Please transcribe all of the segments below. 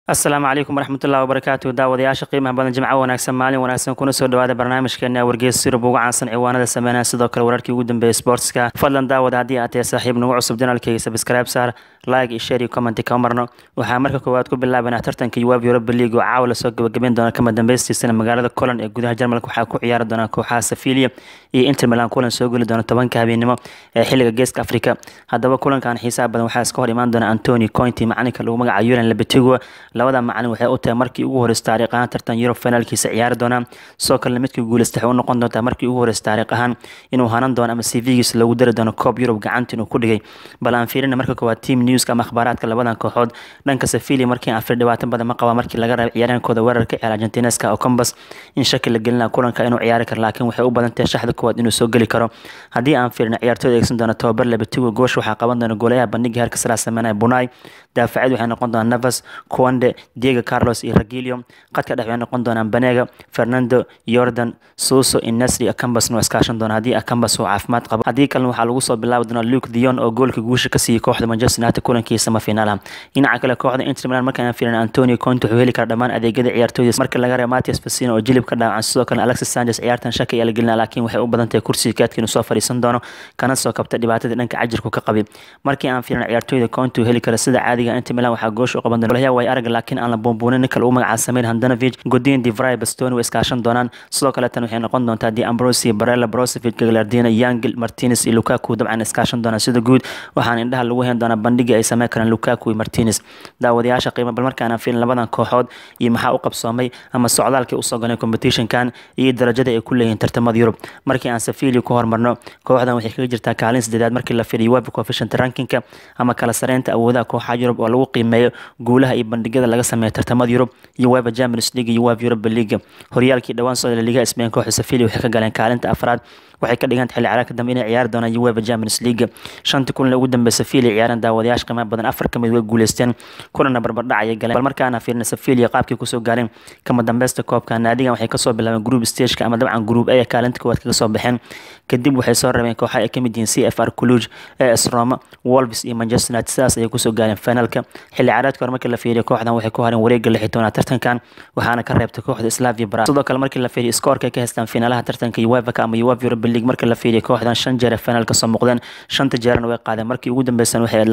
السلام عليكم ورحمة الله وبركاته daawadayaasha qiimaha badan jimco wanaagsan maalin wanaagsan kuna soo dhawaada barnaamijkeena wargeys sirb ugu caansan ciwaanada sameynaya sidoo kale wararkii ugu dambeeyay sportska fadlan daawada haddii aad tahay saaxiib nagu cusub janaalkayga subscribe saar like iyo share iyo comment ka marno waxaa marka koowaad ku bilaabanaa tartanka UEFA Europa League oo caawa la soo gabagabeyn doona kama dambaystiisana magaalada Cologne ee gudaha Jarmalka waxaa ku ciyaari doona kooxaha Sevilla iyo Inter Milan kulan soo geli doona 10 habeenimo ee xilliga Geeska Afrika haddaba kulankan xiisaha badan waxaa iska hor imaan doona Antonio Conte macalinka lagu magacaabo Julen Lopetegui labada macalin waxay u tahay markii ugu horeysay taariikh ahaan tartan Euro finalkiisa ciyaari doona soo kale midkii guuleystay u noqon doonta markii ugu horeysay taariikh ahaan inuu hanan doono ama CV-giisa lagu dari doono Copa Europe gacanta inuu ku dhigay bal aan fiirina marka koowaad team news ama akhbaaraadka labadan kooxood dhanka Sevilla markii aan dhibaato badan ma qaba markii laga reebay ciyaarankooda weerarka ee Argentineska oo Campos in shakil la gelina kulanka inuu ciyaari karo laakiin waxay u badan tahay shaxda koowaad inuu soo gali karo haddii aan fiirina ciyaartooyda eegsan doona tababar Lopetegui goosh waxaa qaban doona goolaha bandhiga heerka sare sameynaya Bunai daafacyadu waxay noqon doonaan Navas Conde Diego Carlos iyo Reguilon qadka dhexe waxay noqon doonaan Banega Fernando Jordan Suso Innesri Campos no iskaashan doona haddii Campos uu caafimaad qabo haddii kalena waxaa lagu soo bilaabi doonaa Luke de Jong oo goolka guusha ka siiyay kooxda Manchester United kulankiisa semifinal dhinaca kale kooxda Inter Milan markaan fiirino Antonio Conte wuxuu heli karaa dhammaan adeegyada ciyaartooyda marka laga reebo Matias Vecino oo jilib ka dhaawacan sidoo kale Alexis Sanchez ciyaartan shaki ay la gelina laakiin waxay u badan tahay kursiga kaadkiina soo fariisan doono kana soo kabta dhibaatada dhanka cajirku ka qabay markii aan fiirino ciyaartooyda Conte heli kara sida caadiga Inter Milan waxaa goosh u qaban doona walahi way arag laakiin aan la boonboonin kala u magaca sameyn Handanovic Godin de Vrij Bastoni way iskaashan doonaan sidoo kale tan waxay noqon doontaa Di Ambrosio Barella Brozovic Gagliardini Yangel Martinez iyo Lukaku dabcan iskaashan doonaan sida guud waxaan indhaha lagu heen doonaa bandhiga ay sameyn karaan Lukaku iyo Martinez daawadayaasha qiimo bal markaan fiirin labadan kooxood iyo maxaa u qabsoomay ama socdaalkii u soo galay competition-kan iyo darajada ay ku leeyihiin tartamada Yurub markii aan Sevilla ku hormarno kooxdan waxay kaga jirtaa kaalin sadeedaad markii la fiiriyo UEFA coefficient ranking-ka ama kala sareynta awoodaha kooxaha Yurub oo lagu qiimeeyo guulaha iyo bandhigada laga sameeyo tartamada Yurub iyo UEFA Champions League iyo UEFA Europa League horyaalkii dhawaan soo la Liga Spain kooxda Sevilla waxay ka galeen kaalinta afraad waxay ka dhigan tahay ciyaaradka dambe inay ciyaar doonaan UEFA Champions League shanta kulan ugu dambeysay Sevilla ciyaaran daawadayaasha qiimo badan afar kamid way guuleysteen kulana barbar dhacay galeen bal markaana fiirna Sevilla qaabkii ku soo gaareen kama dambaysta koobka naadigan waxay ka soo bilaabeen group stage-ka ama dabcan group A kaalinta koowaad kaga soo baxeen kadib waxay soo rabeen kooxaha ay kamid yihiin CFR Cluj AS Roma Wolves iyo Manchester United sidaas ayay ku soo gaareen finalka xilli ciyaareedka hore markii la fiiriyo kooxdan waxay ku hareen wareegga 16 tartankan waxaana ka reebtay kooxda Slavia Prague sidoo kale markii la fiiriyo scoorka ay ka haystaan finaalaha tartanka UEFA ama UEFA Europa League markii la fiiriyo kooxdan 5 jeer finalka soo muuqdeen 5 jeerna way qaadeen markii ugu dambeysay waxay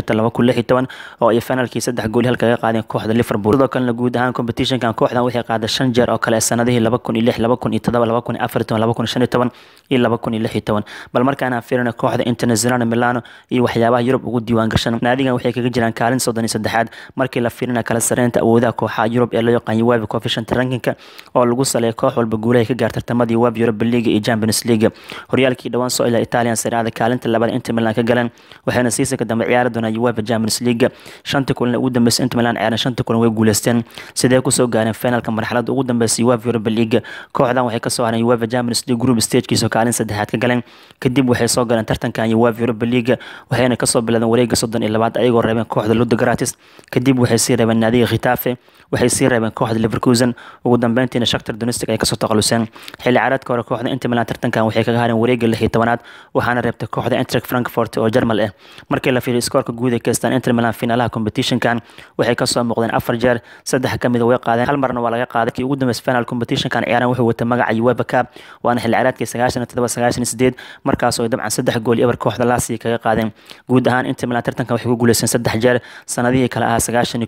2015 oo ay finalkii 3 gool halka ka qaadeen kooxda Liverpool sidoo kale guud ahaan competition-kan kooxdan waxay qaaday 5 jeer oo kale sanadihii 2006 2007 2014 2015 iyo 2016 bal markaan fiirino kooxda Internazionale Milano iyo waxyaabaha Yurub ugu diiwaan gashan naadigan waxay kaga jiraan kaalin 33 markii la fiirino kala sareynta awoodaha kooxaha Yurub ee loo yaqaan UEFA coefficient ranking-ka oo lagu saleeyo koox walba guulaha ka gaartay tartamada UEFA Europa League iyo Champions League horyaalkii dhawaan soo ilaa Italian Serie A kaalinta labaad Inter Milan ka galeen waxayna siisa ka dambe ciyaari doonaan UEFA Champions League shanta kulan ugu dambeysay Inter Milan ciyaaran shanta kulan way guuleysteen sidee ku soo gaareen finalka marxaladda ugu dambeysay UEFA Europa League kooxdan waxay ka soo hareen UEFA Champions League group stage-kiisa kaalin saddexaad ka galeen kadib waxay soo galeen tartankan UEFA Europa League waxayna ka soo bilaabeen wareegga 32 ayagoo reebeen kooxda Ludogorets kadib waxay sii reebeen naadiga Getafe waxay sii reebeen kooxda Leverkusen ugu dambeyntiina Shakhtar Donetsk ay ka soo taqaluseen xilli ciyaareedka hore kooxda Inter Milan tartankan waxay kaga hareen wareegga 16aad waxaana reebtay kooxda Eintracht Frankfurt oo Jarmal ah markii la fiiriyo scoorka guud ee kaystaan Inter Milan finaalaha competition-kan waxay ka soo muuqdeen 4 jeer 3 kamid way qaadeen hal marna waa laga qaaday kii ugu dambeysay final competition-kan ciyaaran wuxuu watay magaca UEFA Cup waana xilli ciyaareedkii 97 markaas oo dabcan 3 gool eber kooxda Lazio kaga qaadeen guud ahaan Inter Milan tartankan waxay ku guuleysteen 3 jeer sanadihii kala ah 91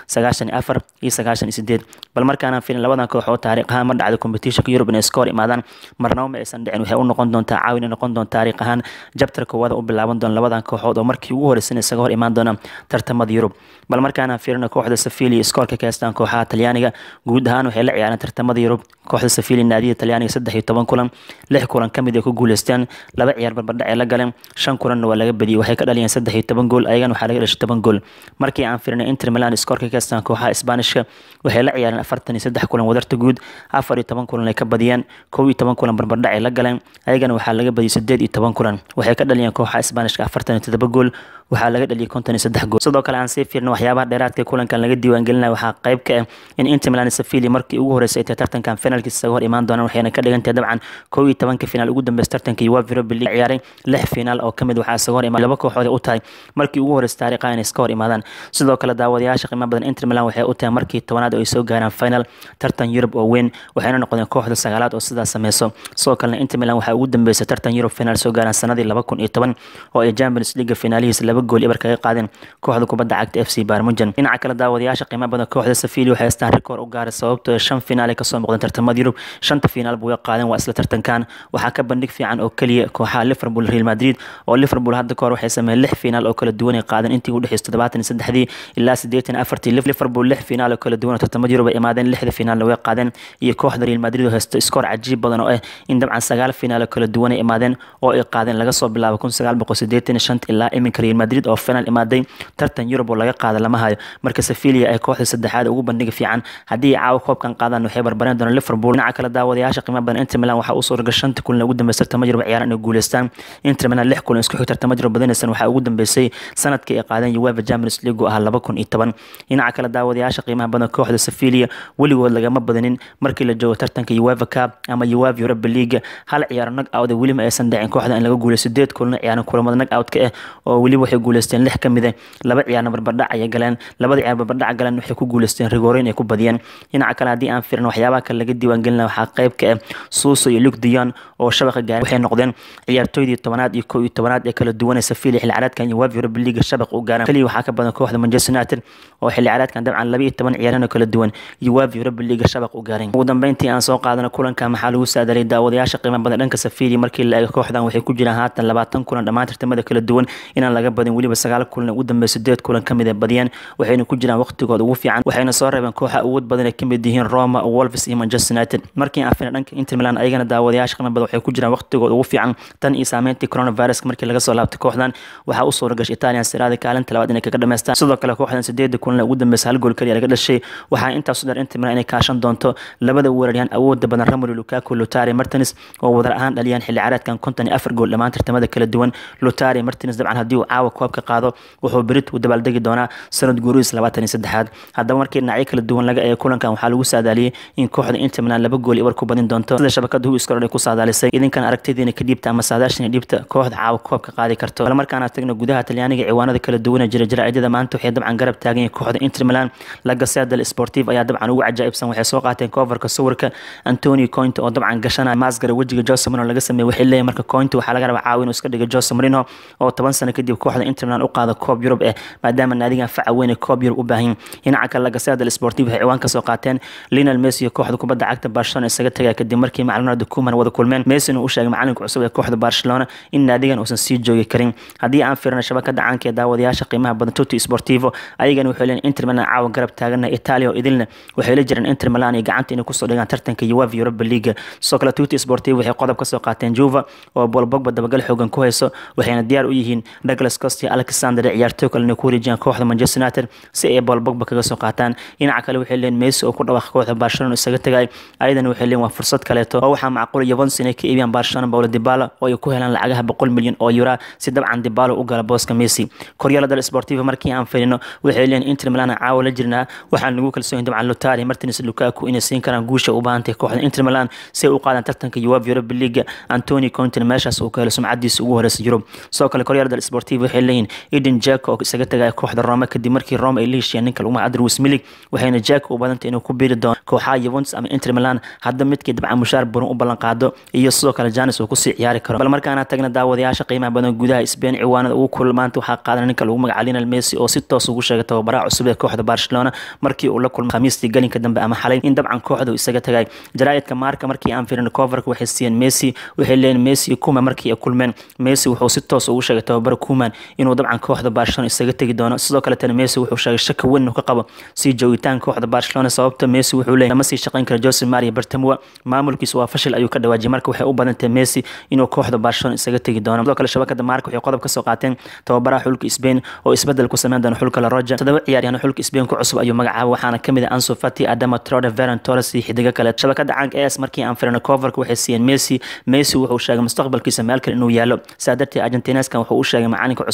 94 iyo 98 bal markaan fiirin labadan kooxood taariikh ahaan ma dhacdo competition-ka Europe inay score imaadaan marnaba ma aysan dhicin waxay u noqon doontaa caawin noqon doontaa taariikh ahaan jabtar koowaad u bilaaban doona labadan kooxood oo markii ugu horeysay isaga hor imaan doona tartamada Yurub bal markaan fiirino kooxda Sevilla scoorka ka haystaan kooxaha Talyaaniga guud ahaan waxay la ciyaareen tartamada Yurub kooxda Sevilla naadiga Talyaaniga 13 kulan 6 kulan kamid ay ku guuleysteen 2 ciyaar barbardhac ay la galeen 5 kulanna waa laga badiyay waxay ka dhaliyeen 13 gool ayagana waxaa laga dhashay 10 gool markii aan fiirino Inter Milan scoorka ka haystaan kooxaha Isbaanishka waxay la ciyaareen 43 kulan wadarta guud 14 kulan ay ka badiyeen 11 kulan barbardhac ay la galeen ayagana waxaa laga badiyay 18 kulan waxay ka dhaliyeen kooxaha Isbaanishka 47 gool waxaa laga dhaliyay 53 gool sidoo kale aan sii fiirno waxyaabaha dheeraadka kulankan laga diiwaan gelinayo waxaa qayb ka ah in Inter Milan Sevilla markii ugu horeysay ay tartankan finalkiisa hor imaan doonaan waxayna ka dhigan tahay dabcan 11 finaal ugu dambeysay tartanka UEFA Europa League ciyaaray 6 finaal oo kamid waxaa isaga hor imaan laba kooxood u tahay markii ugu horeysay taariikha inay iska hor imaadaan sidoo kale daawadayaasha qiimo badan Inter Milan waxay u tahay markii 10aad ay soo gaaraan final tartan Europe oo weyn waxayna noqdeen kooxda sagaalaad oo sidaas sameeyso sidoo kale Inter Milan waxay ugu dambeysay tartan Europe final soo gaaraan sanadii 2010 oo ay Champions League finaalihiisa laba gool ibar kaga qaadeen kooxda kubadda cagta FC Bayern Munchen dhinaca kale daawadayaasha qiimo badan kooxda Sevilla waxay istaan rikoor u gaaray sababtoo 5 finaal ay ka soo muuqdeen tartamada Europe 5 finaal buu qaadeen waa isla tartankan waxaa ka bandhig fiican oo kaliya kooxaha Liverpool Real Madrid oo Liverpool hadda ka hor waxay sameeyeen 6 finaal oo kala duwan ay qaadeen intii u dhaxaysay 73 ilaa 84 Liverpool 6 finaal oo kala duwan tartamada Europe ay imaadeen 6 finaal way qaadeen iyo kooxda Real Madrid oo haysta iskoor cajiib badan oo ah in dabcan 9 finaal oo kala duwan ay imaadeen oo ay qaadeen laga soo bilaabo 1985 ilaa iminka Real Madrid oo final imaaday tartan Europe oo laga qaaday lama hayo marka Sevilla ay kooxda saddexaad ugu bandhig fiican hadii caawa koobkan qaadaan waxay barbareen doonaan Liverpool dhinaca kala daawadayaasha qiimo badan Inter Milan waxa uu soo rogashay 5 kulan ugu dambeysay tartamada Europe ciyaar inay guuleystaan Inter Milan 6 kulan isku xigta tartamada Europe badanaysan waxa ugu dambeysay sanadkii ay qaadeen UEFA Champions League oo ah 2010 dhinaca kala daawadayaasha qiimaha badan kooxda Sevilla waligood lagama badanin markii la joogo tartanka UEFA Cup ama UEFA Europa League hal ciyaar knock out wali ma aysan dhicin kooxda in laga guuleysto 8 kulan ciyaaran kulamada knock out ka ah oo wali waxay guuleysteen 6 kamid ah laba ciyaarna barbardhac ay galeen labada ciyaar barbardhac galeen waxay ku guuleysteen rigooreyn ay ku badiyeen dhinaca kale hadii aan fiirno waxyaabaha kale laga diiwaan gelinayo waxaa qayb ka ah Suso iyo Luke de Jong oo shabaqa gaaray waxay noqdeen ciyaartoydii 10aad iyo 11aad ee kala duwan ee Sevilla xilli ciyaareedkan UEFA Europa League shabaqa u gaaray kaliya waxaa ka badan kooxda Manchester United oo xilli ciyaareedkan dabcan 12 ciyaarano kala duwan UEFA Europa League shabaqa u gaareen ugu dambeyntii aan soo qaadano kulanka maxaa lagu saadaalay daawadayaasha qiimo badan dhanka Sevilla markii la eego kooxdan waxay ku jiraan haatan 20 kulan dhammaan tartamada kala duwan inaan laga badin waliba 9 kulan ugu dambeysay 8 kulan kamid ah badiyeen waxayna ku jiraan waqtigooda ugu fiican waxayna soo reebeen kooxa awood badan ee kamid yihiin Roma, Wolves iyo Manchester United markii aan fiirno dhanka Inter Milan ayagana daawadayaasha qiimo badan waxay ku jiraan waqtigooda ugu fiican tan iyo saameyntii coronavirus markii laga soo laabtay kooxdan waxa uu soo rogashay Italian Serie A kaalinta labaad inay kaga dhameystaan sidoo kale kooxdan 8 kulan ugu dambeysay hal gool kaliya laga dhashay waxa intaas u dheer Inter Milan inay kaashan doonto labada weeraryahan awoodda badan Romelu Lukaku Lautaro Martinez oo wadar ahaan dhaliyaan xilli ciyaareedkan 54 gool dhammaan tartamada kala duwan Lautaro Martinez dabcan hadii uu caawa koobka qaado wuxuu berit u dabaaldegi doonaa sanad guuriis 23aad haddaba markii dhinacyo kala duwan laga eego kulankan waxaa lagu saadaaliyay in kooxda Inter Milan laba gool ibar ku badin doonto sida shabakadu iskoor ay ku saadaalisay idinkan aragtidiina ka dhiibta ama saadaashina dhiibta kooxda caawa koobka qaadi karto bal markaan aan tagno gudaha Talyaaniga ciwaanada kala duwan jira jaraa'idada maanta waxay dabcan garab taagan yihiin kooxda Inter Milan La Gazzetta dello Sportivo ayaa dabcan ugu cajaa'ibsan waxay soo qaateen coverka sawirka Antonio Conte oo dabcan gashanaya maasgara wajiga Jose Mourinho laga sameeyay waxay leeyahay marka Conte waxa laga rabaa caawin iska dhiga Jose Mourinho oo 10 sano kadib kooxda Inter Milan u qaado koob Europe maadaama naadigan faca weyn koob Europe u baahan dhinaca kale La Gazzetta dello Sportivo waxay ciwaan ka soo qaateen Lionel Messi iyo kooxda kubadda cagta Barcelona isaga tagay kadib markii Ronaldo Koeman wada kulmeen Messi uu sheegay macalinka cusub ee kooxda Barcelona in naadigan uusan sii joogi karin hadii aan fiirno shabakada caanka ee daawadayaasha qiimaha badan Tutti Sportivo ayagana waxay leeyihiin Inter Milan caawa garab taagana Italia oo idilna waxay la jireen Inter Milan iyo gacanta inay ku soo dhigaan tartanka UEFA Europa League soo kale Tutti Sportivo waxay qodob ka soo qaateen Juve oo Paul Pogba dabagal xoogan ku hayso waxayna diyaar u yihiin Douglas Costa iyo Alexander ciyaartoy kale ku wareejiyaan kooxda Manchester United si ay Paul Pogba kaga soo qaataan dhinaca kale waxay leeyihiin Messi oo ku dhawaaq kooxda Barcelona isaga tagay ayadana waxay leeyihiin waa fursad kaleeto oo waxa macquul Juventus inay ka iibiyaan Barcelona Paulo Dybala oo ay ku helaan lacagaha 100 milyan oo euro si dabcan Dybala u gala booska Messi Corriere dello Sportivo markii aan fiirino waxay leeyihiin Inter Milan caawa la jirnaa waxaan lagu kalsoon dabcan Lautaro Martinez Lukaku inay siin karaan guusha u baahantay kooxda Inter Milan si ay u qaadaan tartanka UEFA Europa League Antonio Conte meeshaas uu ka helo sumcadiisa ugu horeysay Europe soo kale Corriere dello Sportivo waxay leeyihiin Edin Dzeko oo isaga tagay kooxda Roma kadib markii Roma ay leeshiyeen ninka lagu magacaabo Luis Milik waxayna Dzeko u badantay inuu ku biiri doono kooxaha Juventus ama Inter Milan hadda midkii dabcan mushaar badan u ballan qaado iyo sidoo kale Janis uu ku sii ciyaari karo bal markaana tagna daawadayaasha qiimaha badan gudaha Spain ciwaanada ugu kulmaanta waxaa qaadan ninka lagu magacaabo Lionel Messi oo si toos ugu sheegay tababaraha cusub ee kooxda Barcelona markii uu la kulmay Khamiistii galinka dambe ama xalay in dabcan kooxdu isaga tagay jaraa'idka Marca markii aan fiirino coverka waxay siiyeen Messi waxay leeyihiin Messi Koeman markii ay kulmeen Messi wuxuu si toos ugu sheegay tababaraha Koeman inuu dabcan kooxda Barcelona isaga tagi doono sidoo kale tan Messi wuxuu sheegay shaki weyn inuu ka qabo si joogitaan kooxda Barcelona sababta Messi wuxuu leeyahay ma sii shaqayn karo Jose Maria Bartomeu maamulkiisa waa fashil ayuu ka dhawaajiyay marka waxay u badantay Messi inuu kooxda Barcelona isaga tagi doono sidoo kale shabakada Marca waxay qodob ka soo qaateen tababaraha xulka Spain oo isbedel ku sameyn doona xulka La Roja toddoba ciyaaryahan xulka Spain ku cusub ayuu magacaabay waxaana kamid ah Ansu Fati Adama Traore Ferran Torres iyo xidiga kale shabakada caanka AS markii aan fiirino coverka waxay siiyeen Messi wuxuu sheegay mustaqbalkiisa meel kale inuu yaalo saadartii Argentineskan wuxuu u sheegay macalinka cusub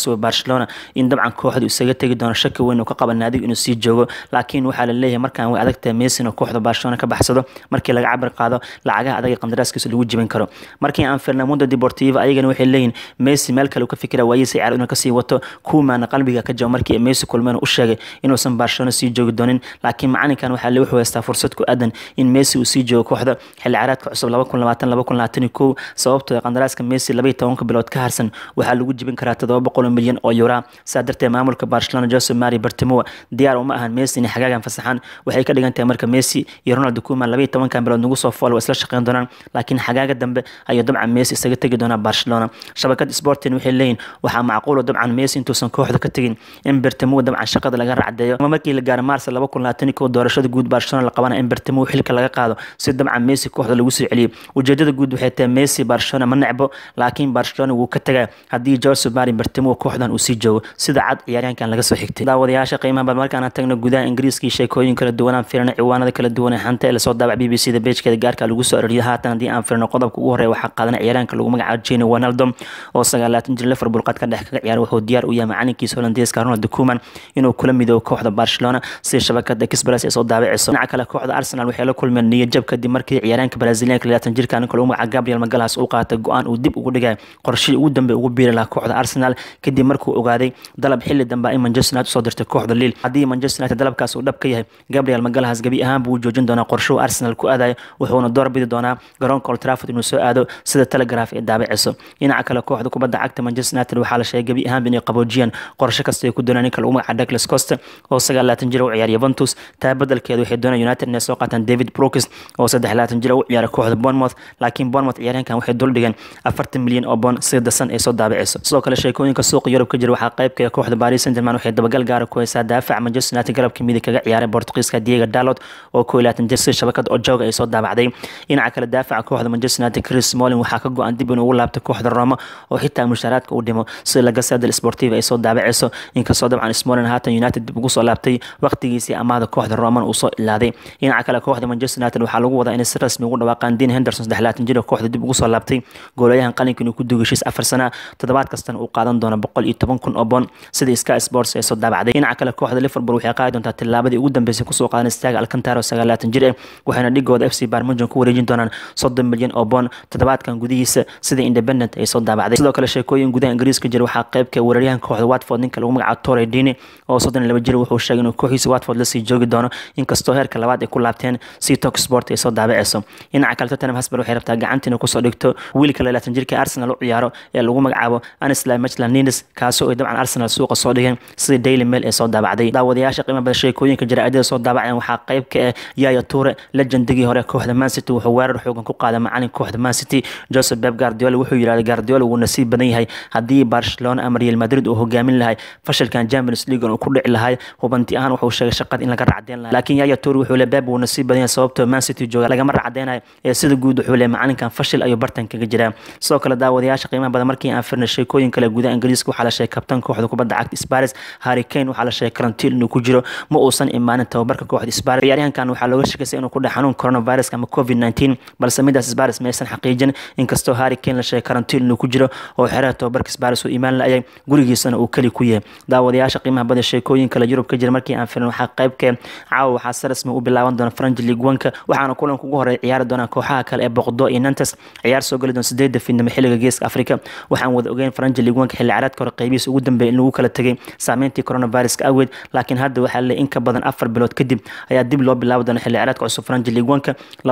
sugo Barcelona in dabcan kooxdu isaga tagi doono shaki weyn oo ka qaba naadiga inuu sii joogo laakiin waxa la leeyahay markaan way adagtahay Messi inuu kooxda Barcelona ka baxsado markii laga cabir qaado lacagaha adag qandaraaskiisa lagu jibin karo markii aan Fernando Deportivo ayagana waxay leeyihiin Messi meel kale uu ka fikira waayay ciyaar inuu ka sii wato kuumaana qalbiga ka jaw markii Messi kulmeen u sheegay inuusan Barcelona sii joogi doonin laakiin macalinkan waxa la wuxuu haystaa fursad ku aadan in Messi uu sii joogo kooxda xilli ciyaareedka cusub 2020-2021 sababtoo qandaraaska Messi 12 bilood ka harsan waxa lagu jibin karaa 700 milyan oo euro saadartay maamulka Barcelona Jose Maria Bartomeu diyaar uma ahan Messi in xagaagan fasaxan waxay ka dhigan tahay marka Messi iyo Ronaldo Koeman 12 bilood nagu soo fool isla shaqeyn doonaan laakiin xagaaga dambe ayuu dabcan Messi isaga tagi doona Barcelona shabakad Sporting waxay leeyihiin waxa macquul dabcan Messi intuusan kooxda ka tagin in Bartomeu dabcan shaqada laga racdeeyo markii la gaaro Mars 2021 doorashada guud Barcelona la qabana in Bartomeu xilka laga qaado si dabcan Messi kooxda lagu soo celiyo ujeedada guud waxay tahay Messi Barcelona ma nacbo laakiin Barcelona wuu ka tagay hadii Jose Maria Bartomeu kooxdan uu sii joogo sida cad ciyaaryahankan laga soo xigtay daawadayaasha qiimaha markaan aan tagno gudaha Ingiriiska sheekooyin kala duwan aan fiirno ciwaanada kala duwan ee xanta la soo daabac BBC-da page-keeda gaarka lagu soo ariyay haatan hadii aan fiirno qodobka ugu horeeya waxa qaadanay ciyaaryahanka lagu magacaabo Gini Wijnaldum oo 29 jir Liverpool qad ka dhex kaga ciyaar wuxuu diyaar u yahay macalinkiisa Hollandeeska Ronaldo Koeman inuu kula midoobo kooxda Barcelona si shabakada Express ay soo daabacayso dhinaca kale kooxda Arsenal waxay la kulmeen niyad jab kadib markii ciyaaryahanka Brazilianka 20 jirkaan lagu magacaabo Gabriel Magalhaes uu qaatay go'aan uu dib ugu dhigay qorshihii ugu dambeeyay ugu biiri lahaa kooxda Arsenal kadib markuu ogaaday dalab xilli dambe ay Manchester United soo dirtay kooxda Lille hadii Manchester United dalabkaas uu dhab ka yahay Gabriel Magalhaes gabi ahaan buu joojin doonaa qorshaha Arsenal ku aaday wuxuuna door bidi doonaa garoonka Old Trafford inuu soo aado sida Telegraph ee daabacayso dhinaca kale kooxda kubadda cagta Manchester United waxaa la sheegay gabi ahaan inay qaboojiyaan qorshe kasta ay ku doonaan kala magaca Douglas Costa oo 29 jir u ciyaar Juventus taa badalkeedu waxay doonayaan United inay soo qaataan David Brooks oo 23 jir u ciyaar kooxda Bournemouth laakiin Bournemouth ciyaaryahankan waxay dul dhigeen 40 milyan oo pound sida san ay soo daabacayso sidoo kale sheekooyinka suuqa Yurub ka jira waxaa qayb ka ah kooxda Paris Saint-Germain waxay dabagal gaar ah ku haysaa daafac Manchester United garabka midig kaga ciyaaray Portugiiska Diego Dalot oo 22 jir shabakad oo joog ay soo daabacday dhinaca kale daafaca kooxda Manchester United Chris Smalling waxaa ka go'an dib inuu ugu laabto kooxda Roma oo xitaa mushaharaadka u dhimo si laga saadal Sportiva ay soo daabacayso inkastoo dabcan Smalling haatan United dib ugu soo laabtay waqtigiisii amaahda kooxda Roma uu soo ilaaday dhinaca kale kooxda Manchester United waxaa lagu wadaa in si rasmi ugu dhawaaqaan Dean Henderson 23 jir kooxda dib ugu soo laabtay goolayahan qalinka inuu ku dugashiis 4 sano toddobaad kastana uu qaadan doono 110,000 oo pound sida Sky Sports ay soo daabacday dhinaca kale kooxda Liverpool waxay qaadi doontaa tilaabadii ugu dambeysay ku soo qaadan istaaga Alcantara 29 jir waxayna dhigooda FC Bayern Munich ku wareejin doonaan 30 milyan oo pound toddobaadkan gudihiisa sida Independent ay soo daabacday sidoo kale sheekooyin gudaha Ingiriiska jira waxaa qayb ka weeraryahan kooxda Watford ninka lagu magacaabo Torre Dini oo 32 jir wuxuu sheegay inuu kooxiisa Watford la sii joogi doono inkastoo heerka labaad ay ku laabteen si Talk Sport ay soo daabacayso dhinaca kale Tottenham Hotspur waxay rabtaa gacantina ku soo dhigto wiilka 20 jirka Arsenal u ciyaaro ee lagu magacaabo Anselm Maitland-Niles kaasoo ay dabcan Arsenal suuqa soo dhigeen sida Daily Mail ay soo daabacday daawadayaasha qiimaha badan sheekooyinka jaraa'idada soo daabaceen waxaa qayb ka ah Yaya Toure legendigii hore kooxda Man City wuxuu weerar xoogan ku qaaday macallin kooxda Man City Josep Guardiola wuxuu yiraahday Guardiola wuu nasiib badan yahay hadii Barcelona ama Real Madrid uu hogaamin lahay fashilkan Champions League oo ku dhici lahay hubanti ahaan wuxuu sheegay shaqada in laga racdeen lahaa laakiin Yaya Toure wuxuu leeyahay Pep wuu nasiib badan yahay sababtoo Man City jooga laga racdeenay ee sida guud wuxuu leeyahay macallinkan fashil ayuu bartan kaga jiraa sidoo kale daawadayaasha qiimaha badan markii aan firnay sheekooyin kale gudaha Ingiriiska waxaa la sheegay kabtan kooxda kubadda cagta Spurs Harry Kane waxaa la sheegay karantiil inuu ku jiro ma uusan imaanin tababarka kooxda Spurs ciyaaryahankan waxaa looga shakisay inuu ku dhax xanuun coronavirus ama COVID-19 balse midaas Spurs ma aysan xaqiijin inkastoo Harry Kane la sheegay karantiil inuu ku jiro oo xeeraha tababarka Spurs uu imaan laayay gurigiisana uu kali ku yahay daawadayaasha qiimaha badan sheekooyin kale Yurub ka jira markii aan firnay waxaa qayb ka caawa waxaa si rasmi u bilaaban doona French League 1 waxaana kulanka ugu horeeya ciyaari doona kooxaha kale ee Bordeaux iyo Nantes ciyaar soo gali doona 8 fiidnimo xilliga Geeska Afrika waxaan wada ogeyn French League 1 xilli ciyaareedka hore qaybihiisa ugu dambeeyay in lagu kala tagay saameyntii coronavirus ka awgeed laakiin hadda waxaa la in ka badan 4 bilood kadib ayaa dib loo bilaabi doona xilli ciyaareedka cusub French League 1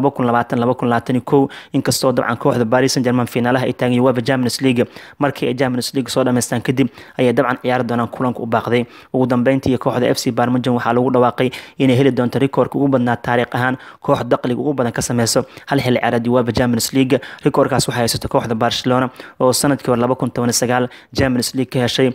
2020-2021 inkastoo dabcan kooxda Paris Saint-Germain finaalaha ay taagan UEFA Champions League markii ay Champions League soo dhameystaan kadib ayay dabcan ciyaari doonaan kulanka u baaqday ugu dambeyntii kooxda FC Bayern Munich waxaa lagu dhawaaqay inay heli doonto rikoorka ugu badnaa taariikh ahaan koox dakhliga ugu badan ka sameyso hal xilli ciyaareed UEFA Champions League rikoorkaas waxay haysato kooxda Barcelona oo sanadkii 2019 Champions League ka heshay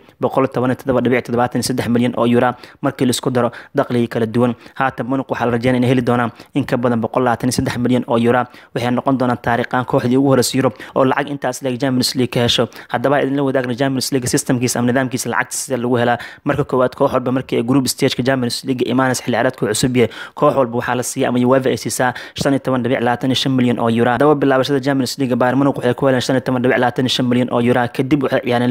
117.73 milyan oo euro markii la isku daro dakhliga kala duwan haatan Munich waxaa la rajeynayaa inay heli doonaan in ka badan 123 milyan oo euro waxay noqon doonaan taariikhan kooxdii ugu horeysay Yurub oo lacag intaas leeg Champions League ka hesho haddaba idin la wadaagna Champions League systemkiisa ama nidaamkiisa lacagtiisa lagu helaa marka koowaad koox walba markii ay group stage-ka Champions League imaanaysa xilli ciyaareedku cusub yahay koox walba waxaa la siiyaa ama UEFA ay siisaa 15.25 milyan oo euro daba bilaabashada Champions League Bayern Munich waxay ku heleen 15.25 milyan oo euro kadib waxay ciyaareen 6 kulan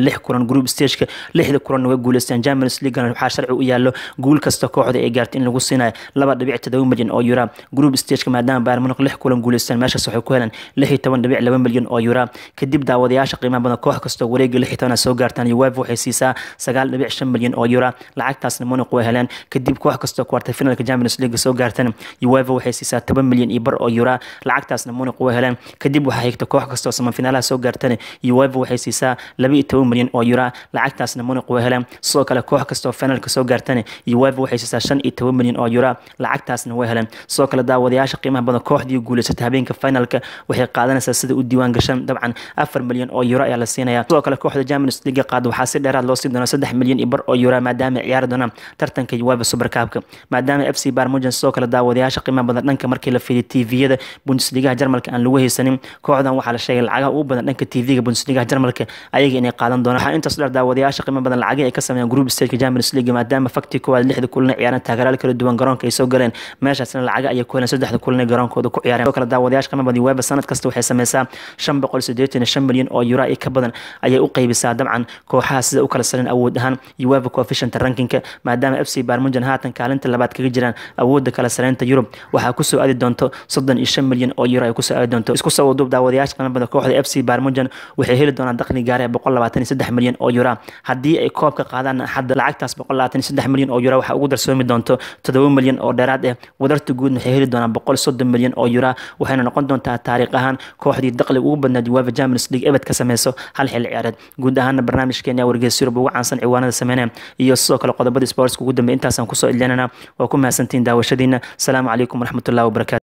group stage-ka 6 kulan way guuleysteen Champions League waxaa sharci u yaalo guul kasta kooxda ay gaartay in lagu siinayo 2.7 milyan oo euro group stage-ka maadaama Bayern Munich 6 kulan guuleysteen meeshaas waxay ku heleen 16.2 milyan oo euro kadib daawadayaasha qiimaha badan koox kasta wareega 16 soo gaartaan UEFA waxay siisaa 9.5 milyan oo euro lacagtaasna Munich way heleen kadib koox kasta quarter finalka Champions League soo gaartaan UEFA waxay siisaa 10 milyan iyo bar oo euro lacagtaasna Munich way heleen kadib waxa xigta koox kasta oo semifinalaha soo gaartaan UEFA waxay siisaa 12 milyan oo euro lacagtaasna Munich way heleen sidoo kale koox kasta oo finalka soo gaartaan UEFA waxay siisaa 15 milyan oo euro lacagtaasna way heleen sidoo kale daawadayaasha qiimaha badan kooxdii guuleysatay habeenka finalka waxay qaadanaysaa sida u diiwaan gashan dabcan 4 milyan oo euro ayaa la siinayaa sidoo kale kooxda Champions League qaad waxaa si dheeraad loo siin doonaa 3 milyan iyo bar oo euro maadaama ciyaar doonaan tartanka UEFA Super Cup maadaama FC Bayern Munich sidoo kale daawadayaasha qiimaha badan dhanka markii la fiiriyo TV-yada Bundesliga Jarmalka aan lagu haysanin kooxdan waxaa la sheegay lacagaha ugu badan dhanka TV-ga Bundesliga Jarmalka ayaga inay qaadan doonaan waxaa intaas dheer daawadayaasha qiimaha badan lacagaha ay ka sameeyaan group stage Champions League maadaama fakti koowaad 6 kulan ciyaaraan taageerayaal kala duwan garoonka ay soo galeen meeshaasna lacaga ay ku heleen 3 kulan garoonkooda ku ciyaareen sidoo kale daawadayaasha qiimaha badan UEFA sanad kasta waxay sameysaa 585 milyan oo euro ay ka badan ayay u qaybisaa dabcan kooxaha sida u kala saran awood ahaan UEFA coefficient ranking-ka maadaama FC Bayern Munich haatan kaalinta labaad kaga jiraan awoodda kala sareynta Yurub waxaa ku soo aadi doonto 35 milyan oo euro ay ku soo aadi doonto isku soo wadub daawadayaasha qiimaha badan kooxda FC Bayern Munich waxay heli doonaan dakhli gaar ah 123 milyan oo euro haddii ay koobka qaadaan hadda lacagtaas 123 milyan oo euro waxa ugu darsoomi doonto 7 milyan oo dheeraad ah wadarta guud waxay heli doonaan 130 milyan oo euro waxayna noqon doontaa taariikh ahaan kooxdii dakhliga ugu badnayd UEFA Champions League ebed ka sameyso hal xil ciyaareed guud ahaan barnaamijkeena wargeysyada ugu caansan ciwaanada sameynaya iyo sidoo kale qodobada sports ugu dambeeyay intaas aan ku soo ilinana waa ku mahadsantiin daawashadiina salaamu calaykum waraxmatullaahi wabarakaatuh